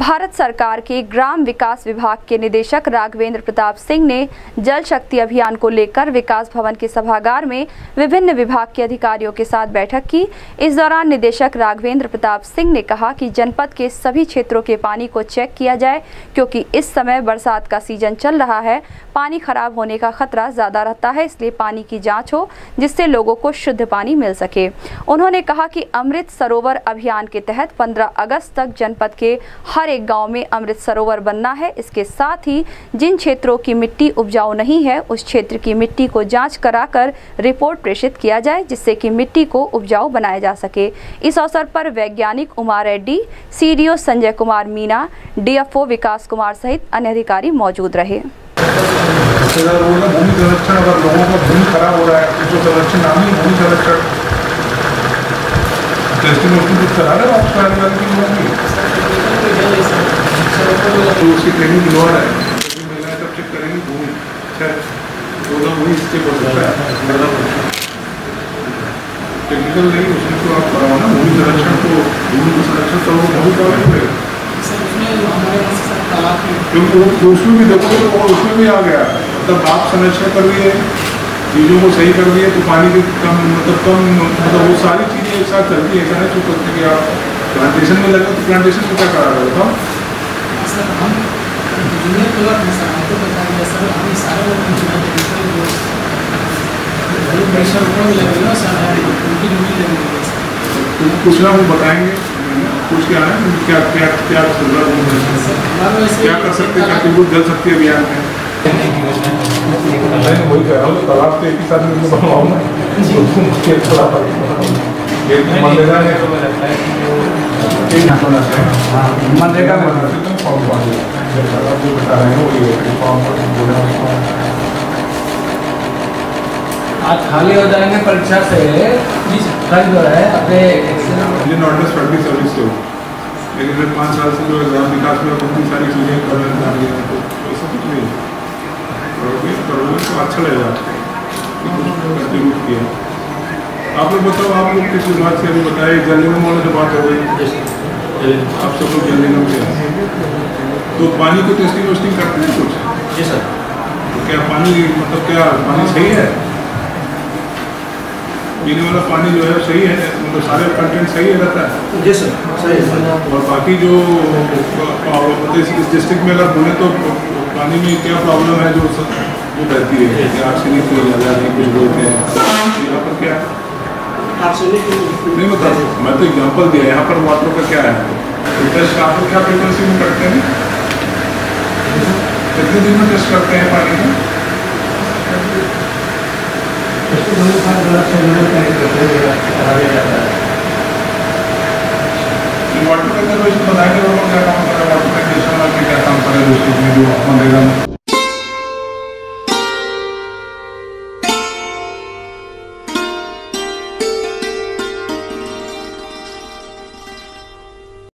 भारत सरकार के ग्राम विकास विभाग के निदेशक राघवेंद्र प्रताप सिंह ने जल शक्ति अभियान को लेकर विकास भवन के सभागार में विभिन्न विभाग के अधिकारियों के साथ बैठक की। इस दौरान निदेशक राघवेंद्र प्रताप सिंह ने कहा कि जनपद के सभी क्षेत्रों के पानी को चेक किया जाए, क्योंकि इस समय बरसात का सीजन चल रहा है, पानी खराब होने का खतरा ज्यादा रहता है, इसलिए पानी की जाँच हो जिससे लोगों को शुद्ध पानी मिल सके। उन्होंने कहा कि अमृत सरोवर अभियान के तहत 15 अगस्त तक जनपद के हर एक गांव में अमृत सरोवर बनना है। इसके साथ ही जिन क्षेत्रों की मिट्टी उपजाऊ नहीं है, उस क्षेत्र की मिट्टी को जांच कराकर रिपोर्ट प्रेषित किया जाए, जिससे कि मिट्टी को उपजाऊ बनाया जा सके। इस अवसर पर वैज्ञानिक उमा रेड्डी, सीडीओ संजय कुमार मीना, डीएफओ विकास कुमार सहित अन्य अधिकारी मौजूद रहे। भूमि संरक्षण, अगर लोगों का भूमि खराब हो रहा है तो संरक्षण नामी भूमि संरक्षण करा रहे आप सारे वाले की लोगों की तो उसकी ट्रेनिंग की लोड़ है। महिलाएं सब चेक करेंगी भूमि तो वही इससे बढ़ सकता है टेक्निकल नहीं, उसमें तो आप कराओ ना भूमि संरक्षण को, भूमि को संरक्षण करो बहुत प्रॉब्लम है क्योंकि उसमें भी देखोगे तो उसमें भी आ गया। मतलब आप संरक्षण कर रही है, चीज़ों को सही कर रही है तो पानी की कम मतलब वो सारी चीज़ें एक साथ चलती है। ऐसा नहीं चुप करते कि आप प्लांटेशन में लगे तो प्लांटेशन को क्या करा रहे हो? कुछ ना वो बताएंगे, कुछ क्या है, क्या क्या क्या क्या कर सकते हैं, कंट्रीब्यूट कर सकते हैं अभियान में। वही कह रहा हूँ, तालाब के एक ही साथ में बनवाऊँ ना मनरेगा है मनरेगा में तालाब जो बता रहे हैं वो आज खाली हो जाएंगे परीक्षा से कल जो है अपने नॉर्मल सर्विस हो, लेकिन फिर 5 साल से जो ग्राम विकास में बहुत सारी चीज़ें कर रहे हैं तो ऐसा कुछ नहीं करोगे तो अच्छा लगेगा कंट्रीब्यूट किया। आप लोग बताओ, आप लोग किस बात से अभी बताए जल निगम वालों से बात हो गई, आप सब लोग जल निगम से तो पानी को टेस्टिंग वेस्टिंग करते हैं कुछ? जी सर। तो क्या पानी मतलब क्या पानी सही है? पीने वाला पानी जो है सही है, मतलब सारे कंटेंट सही रहता है? जी सर, सही है। और बाकी जो इस डिस्ट्रिक्ट में अगर बोले तो पानी में क्या प्रॉब्लम है जो वो रहती है कि आर्सेनिक को ज़्यादा नहीं कुछ बोलते हैं, यहाँ पर क्या है नहीं बता। मैं तो एग्जाम्पल दिया, यहाँ पर वाटर का क्या है टेस्ट, आप लोग क्या फ्रीक्वेंसी में करते हैं, कितने दिन में टेस्ट करते हैं पानी में? वाटर कंजर्वेशन बताएंगे, क्या काम करें, वाटर कंजर्वेशन क्या काम करें दोस्तों में जो मनरेगा में